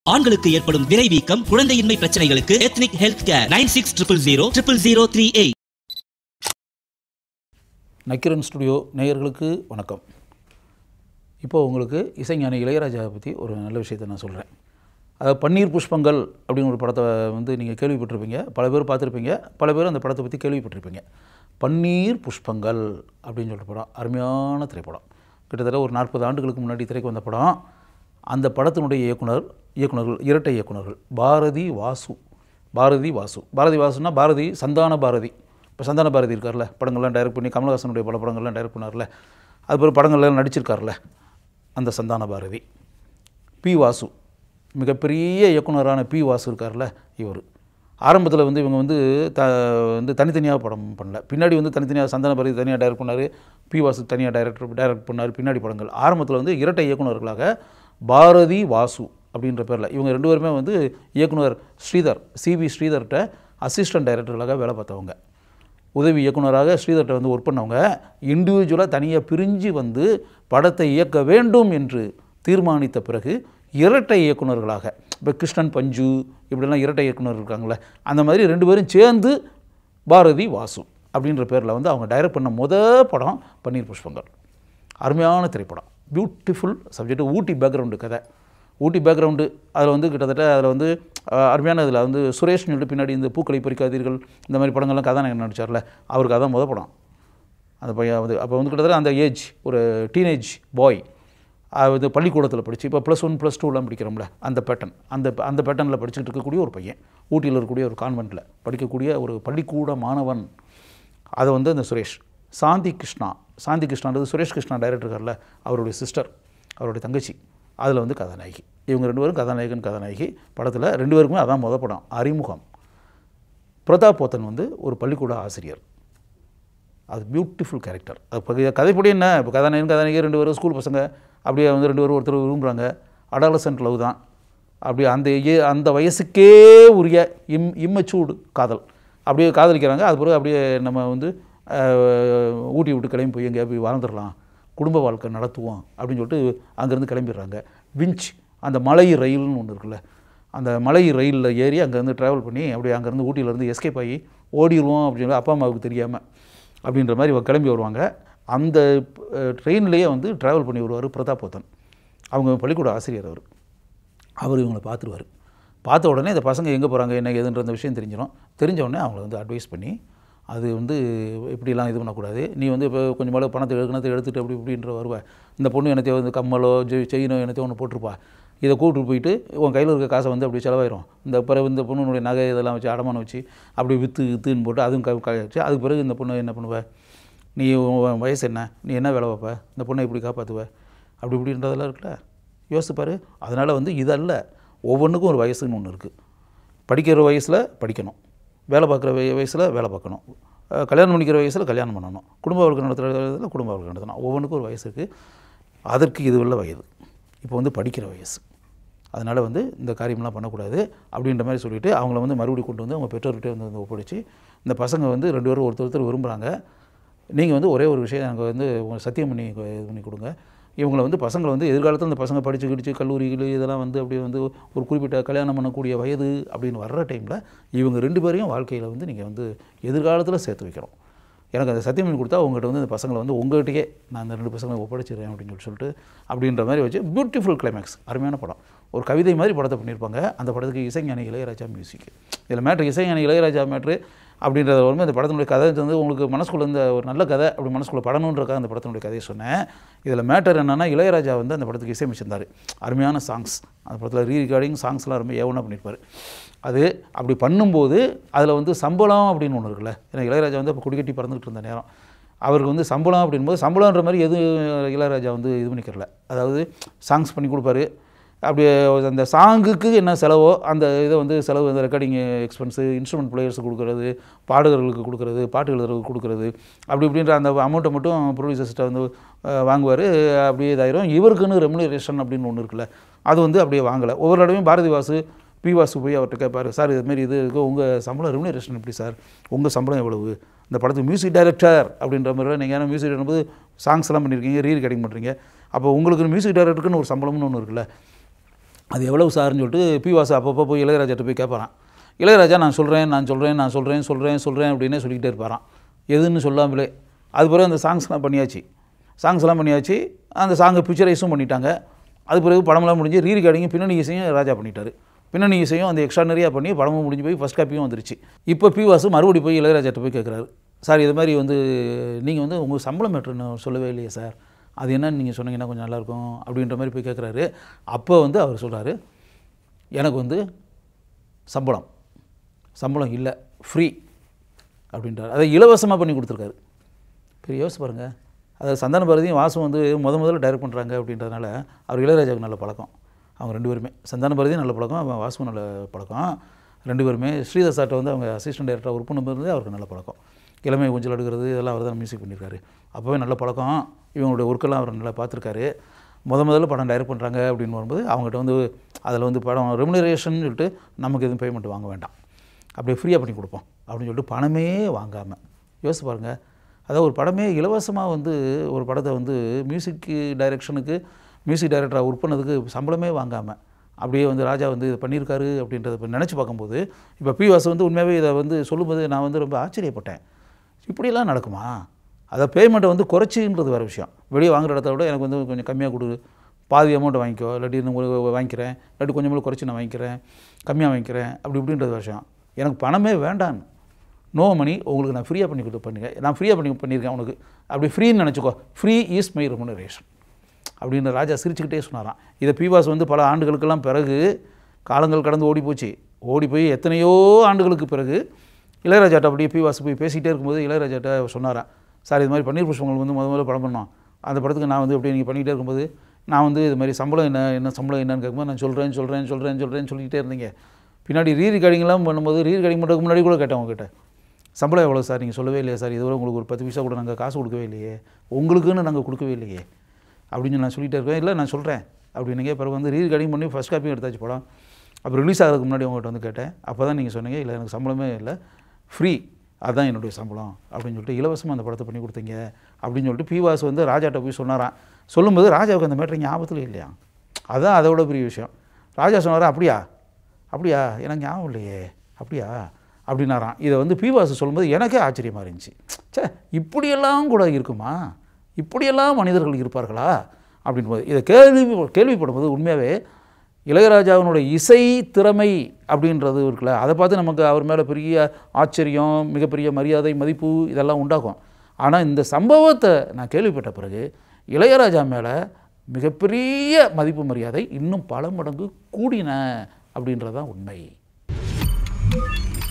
ஆண்களுக்கு ஏற்படும் விரைவீக்கம், குழந்தையின்மை பிரச்சனைகளுக்கு ethnic health care 9600000038. Nakkeeran studio நேயர்களுக்கு வணக்கம். இப்போ உங்களுக்கு இசைஞானி இளையராஜாவை பற்றி ஒரு நல்ல விஷயத்தை நான் சொல்கிறேன். அதாவது பன்னீர் புஷ்பங்கள் அப்படின்னு ஒரு படத்தை வந்து நீங்கள் கேள்விப்பட்டிருப்பீங்க, பல பேர் பார்த்துருப்பீங்க, பல பேர் அந்த படத்தை பற்றி கேள்விப்பட்டிருப்பீங்க. பன்னீர் புஷ்பங்கள் அப்படின்னு சொல்கிற படம் அருமையான திரைப்படம். கிட்டத்தட்ட ஒரு 40 ஆண்டுகளுக்கு முன்னாடி திரைக்கு வந்த படம். அந்த படத்தினுடைய இயக்குனர்கள் இரட்டை இயக்குனர்கள் பாரதி வாசு. பாரதி வாசுனா பாரதி, சந்தான பாரதி. இப்போ சந்தான பாரதி இருக்கார்ல, படங்கள்லாம் டைரக்ட் பண்ணி கமலஹாசனுடைய பல படங்கள்லாம் டைரக்ட் பண்ணார்ல, அது பிறகு படங்கள்லாம் நடிச்சிருக்கார்ல அந்த சந்தான பாரதி. P.Vasu மிகப்பெரிய இயக்குனரான P.Vasu இருக்கார்ல, இவர் ஆரம்பத்தில் வந்து இவங்க வந்து தனித்தனியாக படம் பண்ணல. பின்னாடி வந்து தனித்தனியாக சந்தான பாரதி தனியாக டைரக்ட் பண்ணார், P.Vasu தனியாக டைரக்ட் பண்ணார் பின்னாடி படங்கள். ஆரம்பத்தில் வந்து இரட்டை இயக்குனர்களாக பாரதி வாசு அப்படின்ற பேரில் இவங்க ரெண்டு பேருமே வந்து இயக்குனர் ஸ்ரீதர் CV ஸ்ரீதர்கிட்ட அசிஸ்டன்ட் டைரக்டர்களாக வேலை பார்த்தவங்க. உதவி இயக்குனராக ஸ்ரீதர்கிட்ட வந்து ஒர்க் பண்ணவங்க. இண்டிவிஜுவலாக தனியாக பிரிஞ்சு வந்து படத்தை இயக்க வேண்டும் என்று தீர்மானித்த பிறகு இரட்டை இயக்குனர்களாக, இப்போ கிருஷ்ணன் பஞ்சு இப்படிலாம் இரட்டை இயக்குனர் இருக்காங்களே, அந்த மாதிரி ரெண்டு பேரும் சேர்ந்து பாரதி வாசு அப்படின்ற பேரில் வந்து அவங்க டைரக்ட் பண்ண படம் பன்னீர் புஷ்பங்கள். அருமையான திரைப்படம், பியூட்டிஃபுல் சப்ஜெக்ட். ஊட்டி பேக்ரவுண்டு கதை, ஊட்டி பேக்ரவுண்டு. அதில் வந்து கிட்டத்தட்ட அதில் வந்து அருமையான இதில் வந்து சுரேஷ்னு சொல்லிட்டு பின்னாடி இந்த பூக்களை பறிக்காதீர்கள் இந்த மாதிரி படங்கள்லாம் கதாநாயகன் நடிச்சார்ல, அவருக்கு அதான் படம். அந்த பையன் வந்து அப்போ வந்து கிட்டத்தட்ட அந்த ஏஜ் ஒரு டீனேஜ் பாய், அது பள்ளிக்கூடத்தில் படித்து இப்போ +1 +2லாம் படிக்கிறோம்ல அந்த பேட்டர்ன், அந்த பேட்டர்னில் படிச்சுக்கிட்டு இருக்கக்கூடிய ஒரு பையன், ஊட்டியில் இருக்கக்கூடிய ஒரு கான்வென்ட்டில் படிக்கக்கூடிய ஒரு பள்ளிக்கூட மாணவன். அதை வந்து அந்த சுரேஷ், சாந்தி கிருஷ்ணான்றது சுரேஷ் கிருஷ்ணா டைரக்டர் இருக்கார்ல, அவருடைய சிஸ்டர், அவருடைய தங்கச்சி, அதில் வந்து கதாநாயகி. இவங்க ரெண்டு பேரும் கதாநாயகி படத்தில். ரெண்டு பேருக்குமே அதான் படம் அறிமுகம். பிரதாப் போத்தன் வந்து ஒரு பள்ளிக்கூட ஆசிரியர், அது பியூட்டிஃபுல் கேரக்டர். அது கதைப்படி என்ன, இப்போ கதாநாயகி ரெண்டு பேரும் ஸ்கூல் பசங்க, அப்படியே வந்து ரெண்டு பேரும் ஒருத்தர் விரும்புகிறாங்க, அடாலசன்ட் லவ் தான், அப்படியே அந்த வயசுக்கே உரிய இம்மெச்சூர்டு காதல், அப்படியே காதலிக்கிறாங்க. அது பிறகு அப்படியே நம்ம வந்து ஊட்டி விட்டு கிளம்பி போய் எங்கேயா போய் வாழ்ந்துடலாம், குடும்ப வாழ்க்கை நடத்துவோம் அப்படின்னு சொல்லிட்டு அங்கேருந்து கிளம்பிடுறாங்க. விஞ்ச் அந்த மலை ரயில்னு ஒன்று இருக்குல்ல, அந்த மலை ரயிலில் ஏறி அங்கேருந்து ட்ராவல் பண்ணி அப்படியே அங்கேருந்து ஊட்டியிலேருந்து எஸ்கேப் ஆகி ஓடிடுவோம் அப்படின்னு சொல்லி அப்பா அம்மாவுக்கு தெரியாமல் அப்படின்ற மாதிரி கிளம்பி வருவாங்க. அந்த ட்ரெயின்லேயே வந்து ட்ராவல் பண்ணி வருவார் பிரதாப் போத்தன். அவங்க பள்ளிக்கூட ஆசிரியர் அவர் இவங்களை பார்த்துருவார். பார்த்த உடனே இந்த பசங்க எங்கே போகிறாங்க என்ன ஏதுன்ற அந்த விஷயம் தெரிஞ்ச உடனே அவங்கள வந்து அட்வைஸ் பண்ணி, அது வந்து இப்படிலாம் இது பண்ணக்கூடாது, நீ வந்து இப்போ கொஞ்சம் மேலே பணத்தை எடுத்துகிட்டு இப்படின்ற வருவேன், இந்த பொண்ணு என்னத்தையோ வந்து கம்மலோ செயினோ என்னத்தையோ ஒன்று போட்டிருப்பா, இதை கூப்பிட்டு போயிட்டு உன் கையில் இருக்க காசை வந்து அப்படி செலவாயிரும், இந்த பொண்ணுடைய நகை இதெல்லாம் வச்சு அடமானம் வச்சு அப்படி விற்றுன்னு போட்டு அதுவும் கழிச்சு அதுக்கு பிறகு இந்த பொண்ணு என்ன பண்ணுவேன், நீ வயசு என்ன, நீ என்ன வேலை வைப்ப, இந்த பொண்ணை இப்படி காப்பாற்றுவ இப்படின்றதெல்லாம் இருக்குல்ல, யோசிப்பார். அதனால் வந்து இதல்ல, ஒவ்வொன்றுக்கும் ஒரு வயசுன்னு ஒன்று இருக்குது. படிக்கிற வயசில் படிக்கணும், வேலை பார்க்குற வயசில் வேலை பார்க்கணும், கல்யாணம் பண்ணிக்கிற வயசில் கல்யாணம் பண்ணணும், குடும்ப வாழ்க்கை நடத்துகிற வயசில் குடும்ப வாழ்க்கை நடத்தணும். ஒவ்வொன்றுக்கும் ஒரு வயசு இருக்குது. அதற்கு இது உள்ள வயது இப்போ வந்து படிக்கிற வயசு. அதனால் வந்து இந்த காரியம்லாம் பண்ணக்கூடாது அப்படின்ற மாதிரி சொல்லிவிட்டு அவங்கள வந்து மறுபடியும் கொண்டு வந்து அவங்க பெற்றோர்கிட்டே வந்து ஒப்படைச்சி, இந்த பசங்க வந்து ரெண்டு பேரும் ஒருத்தர் விரும்புகிறாங்க, நீங்கள் வந்து ஒரே ஒரு விஷயம் எனக்கு வந்து சத்தியம் பண்ணி இது பண்ணி கொடுங்க, இவங்களை வந்து பசங்களை வந்து எதிர்காலத்தில் இந்த பசங்க படித்து கல்லூரிகள் இதெல்லாம் வந்து அப்படியே வந்து ஒரு குறிப்பிட்ட கல்யாணம் பண்ணக்கூடிய வயது அப்படின்னு வர்ற டைமில் இவங்க ரெண்டு பேரையும் வாழ்க்கையில் வந்து நீங்கள் வந்து எதிர்காலத்தில் சேர்த்து வைக்கணும். எனக்கு அந்த சத்தியம் பண்ணி கொடுத்தா உங்கள்கிட்ட வந்து இந்த பசங்களை வந்து உங்கள்கிட்டயே நான் அந்த ரெண்டு பசங்களை ஒப்படைச்சிடுறேன் அப்படின்னு சொல்லிட்டு அப்படின்ற மாதிரி வச்சு பியூட்டிஃபுல் கிளைமேக்ஸ். அருமையான படம், ஒரு கவிதை மாதிரி படத்தை பண்ணியிருப்பாங்க. அந்த படத்துக்கு இசைஞானி இளையராஜா மியூசிக். இதில் மேட்ரு இசைஞானி இளையராஜா மேட்ரு அப்படின்றத வரும்போது இந்த படத்தினுடைய கதை வந்து உங்களுக்கு மனசுக்குள்ளே இருந்த ஒரு நல்ல கதை அப்படி மனசுக்குள்ளே படணுன்றக்காக அந்த படத்தினுடைய கதையை சொன்னேன். இதில் மேட்டர் என்னென்னா, இளையராஜா வந்து அந்த படத்துக்கு இசையமைச்சிருந்தார். அருமையான சாங்ஸ், அந்த படத்தில் ரீரெக்கார்டிங் சாங்ஸ்லாம் ரொம்ப ஏவனாக பண்ணியிருப்பார். அது அப்படி பண்ணும்போது அதில் வந்து சம்பளம் அப்படின்னு ஒன்று இருக்குல்ல, ஏன்னா இளையராஜா வந்து அப்போ குடிக்கட்டி பறந்துக்கிட்டு இருந்த நேரம், அவருக்கு வந்து சம்பளம் அப்படின்போது சம்பளன்ற மாதிரி எதுவும் இளையராஜா வந்து இது பண்ணிக்கிறல. அதாவது சாங்ஸ் பண்ணி கொடுப்பாரு, அப்படியே அந்த சாங்குக்கு என்ன செலவோ அந்த இதை வந்து செலவு, அந்த ரெக்கார்டிங் எக்ஸ்பென்ஸு, இன்ஸ்ட்ருமெண்ட் பிளேயர்ஸுக்கு கொடுக்குறது, பாடகர்களுக்கு கொடுக்குறது, பாட்டு எழுதுறதுக்கு கொடுக்குறது, இப்படின்ற அந்த அமௌண்ட்டை மட்டும் ப்ரொடியூசர்ஸ்ட்டை வந்து வாங்குவார். அப்படியே இதாயிரும். இவருக்குன்னு ரெமுனரேஷன் அப்படின்னு ஒன்று இருக்குல்ல, அது வந்து அப்படியே வாங்கலை. ஒவ்வொரு தடவையும் பாரதி வாசு P.Vasu போய் அவர்கிட்ட கேட்பார், சார் இதுமாரி இது இருக்குது, உங்கள் சம்பளம் ரெமுனரேஷன் எப்படி சார், உங்கள் சம்பளம் எவ்வளவு, இந்த படத்துக்கு மியூசிக் டைரக்டர் அப்படின்ற மாதிரி நீங்கள் ஏன்னா மியூசிக் டைரக்டர் சாங்ஸ் எல்லாம் பண்ணியிருக்கீங்க, ரீரெக்கார்டிங் பண்ணுறீங்க, அப்போ உங்களுக்கு மியூசிக் டைரக்டருக்குன்னு ஒரு சம்பளம்னு ஒன்று இருக்குல்ல, அது எவ்வளவு சார்னு சொல்லிட்டு P.Vasu அப்பப்போ போய் இளையராஜாட்ட போய் கேட்பாரான். இளையராஜா நான் சொல்கிறேன் அப்படின்னே சொல்லிக்கிட்டே இருப்பாரான், எதுன்னு சொல்லாமலே. அது பிறகு அந்த சாங்ஸ்லாம் பண்ணியாச்சு. அந்த சாங்கை பிக்சரைஸும் பண்ணிட்டாங்க. அது பிறகு படமெல்லாம் முடிஞ்சு ரீரிகார்டிங்கும் பின்னணி இசையும் ராஜா பண்ணிட்டார். பின்னணி இசையும் அந்த எக்ஸ்ட்ரானரியாக பண்ணி படமும் முடிஞ்சு போய் ஃபஸ்ட் காப்பியும் வந்துருச்சு. இப்போ P.Vasu மறுபடி போய் இளையராஜாட்ட போய் கேட்குறாரு, சார் இது மாதிரி நீங்கள் உங்கள் சம்பளம் மேட்ருன்னு சொல்லவே இல்லையே சார், அது என்னன்னு நீங்கள் சொன்னீங்கன்னா கொஞ்சம் நல்லாயிருக்கும் அப்படின்ற மாதிரி போய் கேட்குறாரு. அப்போ அவர் சொல்கிறாரு, எனக்கு சம்பளம் இல்லை, ஃப்ரீ அப்படின்றார். அதை இலவசமாக பண்ணி கொடுத்துருக்காரு. பெரிய யோசிச்சு பாருங்கள். அதாவது சந்தான பாரதியும் வாசும் முதல்ல டைரக்ட் பண்ணுறாங்க அப்படின்றதுனால அவர் இளையராஜாவுக்கு நல்ல பழக்கம். அவங்க 2 பேருமே, சந்தான பாரதியும் நல்ல பழக்கம், அவன் வாசுவும் நல்ல பழக்கம். 2 பேருமே ஸ்ரீதர் சார்ட்ட அவங்க அசிஸ்டன்ட் டைரக்டராக ஒர்க் பண்ணும்போது அவருக்கு நல்ல பழக்கம். இளமை ஊஞ்சல் எடுக்கிறது இதெல்லாம் அவர் தான் மியூசிக் பண்ணியிருக்காரு. அப்போவே நல்ல பழக்கம். இவங்களுடைய ஒர்க்கெல்லாம் அவர் நல்லா பார்த்துருக்காரு. முதல்ல படம் டைரக்ட் பண்ணுறாங்க அப்படின்னு வரும்போது அவங்ககிட்ட அதில் படம் ரெமுனரேஷன் சொல்லிட்டு நமக்கு எதுவும் பேமெண்ட் வாங்க வேண்டாம், அப்படியே ஃப்ரீயாக பண்ணி கொடுப்போம் அப்படின்னு சொல்லிட்டு பணமே வாங்காமல். யோசிச்சு பாருங்கள். அதாவது ஒரு படமே இலவசமாக ஒரு படத்தை மியூசிக் டைரக்ஷனுக்கு மியூசிக் டைரக்டராக ஒர்க் பண்ணதுக்கு சம்பளமே வாங்காமல் அப்படியே ராஜா இது பண்ணியிருக்காரு அப்படின்றத இப்போ நினச்சி பார்க்கும்போது இப்போ P.Vasu உண்மையாகவே இதை சொல்லும்போது நான் ரொம்ப ஆச்சரியப்பட்டேன். இப்படியெல்லாம் நடக்குமா? அதை பேமெண்ட்டை குறைச்சின்றது வேறு விஷயம். வெளியே வாங்குற இடத்த விட எனக்கு கொஞ்சம் கம்மியாக கொடு, பாதி அமௌண்ட்டை வாங்கிக்கோ, இல்லாட்டி வாங்கிக்கிறேன், இல்லாட்டி கொஞ்சம் குறைச்சி நான் வாங்கிக்கிறேன், கம்மியாக வாங்கிக்கிறேன், அப்படின்றது விஷயம். எனக்கு பணமே வேண்டான்னு, நோ மணி, உங்களுக்கு நான் ஃப்ரீயாக பண்ணி பண்ணுங்க, நான் ஃப்ரீயாக பண்ணியிருக்கேன் உனக்கு, அப்படி ஃப்ரீன்னு நினச்சிக்கோ, ஃப்ரீ இஸ் மை ரெமுனரேஷன் அப்படின்னு ராஜா சிரிச்சுக்கிட்டே சொன்னாராம். இதை P.Vasu பல ஆண்டுகளுக்கெல்லாம் பிறகு, காலங்கள் கடந்து ஓடி போய் எத்தனையோ ஆண்டுகளுக்கு பிறகு இளையராஜாட்ட அப்படியே P.Vasu போய் பேசிகிட்டே இருக்கும்போது இளையராஜாட்ட சொன்னாரான், சார் இது மாதிரி பன்னீர் புஷ்பங்கள் முதல்ல படம் பண்ணோம், அந்த படத்துக்கு நான் அப்படியே நீங்கள் பண்ணிகிட்டே இருக்கும்போது நான் இது மாதிரி சம்பளம் என்ன சம்பளம் என்னன்னு கேட்கும்போது நான் சொல்கிறேன்னு சொல்லிக்கிட்டே இருந்தீங்க. பின்னாடி ரீரிகார்டிங்லாம் பண்ணும்போது ரீரிகார்டிங் பண்ணுறதுக்கு முன்னாடி கூட கேட்டேன் உங்ககிட்ட, சம்பளம் எவ்வளோ சார், நீங்கள் சொல்லவே இல்லையா சார், இதுவரை உங்களுக்கு ஒரு 10 பைசா கூட நாங்கள் காசு கொடுக்கவே இல்லையே, உங்களுக்குன்னு நாங்கள் கொடுக்கவே இல்லையே அப்படின்னு நான் சொல்லிகிட்டே இருக்கேன். இல்லை நான் சொல்கிறேன் அப்படின்னீங்க. பிறகு ரீரிகார்டிங் பண்ணி ஃபஸ்ட் காப்பியும் எடுத்தாச்சு படம். அப்புறம் ரிலீஸ் ஆகிறதுக்கு முன்னாடி உங்கள்கிட்ட கேட்டேன். அப்போ தான் நீங்கள் சொன்னீங்க, இல்லை எனக்கு சம்பளமே இல்லை, ஃப்ரீ, அதுதான் என்னுடைய சம்பளம் அப்படின்னு சொல்லிட்டு இலவசமாக அந்த படத்தை பண்ணி கொடுத்தீங்க அப்படின்னு சொல்லிட்டு P.Vasu ராஜாட்ட போய் சொன்னாரான். சொல்லும்போது ராஜாவுக்கு அந்த மேட்ரு ஞாபகத்தில் இல்லையா, அதுதான் அதோட பெரிய விஷயம். ராஜா சொன்னாரா, அப்படியா எனக்கு ஞாபகம் இல்லையே, அப்படியா அப்படின்னாரான். இதை P.Vasu சொல்லும்போது எனக்கே ஆச்சரியமாக இருந்துச்சு. இப்படியெல்லாம் கூட இருக்குமா, இப்படியெல்லாம் மனிதர்கள் இருப்பார்களா அப்படின் போது இதை கேள்விப்படும்போது உண்மையாகவே இளையராஜாவினுடைய இசை திறமை அப்படின்றது இருக்குல்ல, அதை பார்த்து நமக்கு அவர் மேலே பெரிய ஆச்சரியம், மிகப்பெரிய மரியாதை, மதிப்பு இதெல்லாம் உண்டாகும். ஆனால் இந்த சம்பவத்தை நான் கேள்விப்பட்ட பிறகு இளையராஜா மேலே மிகப்பெரிய மதிப்பு மரியாதை இன்னும் பல மடங்கு கூடின அப்படின்றது தான் உண்மை.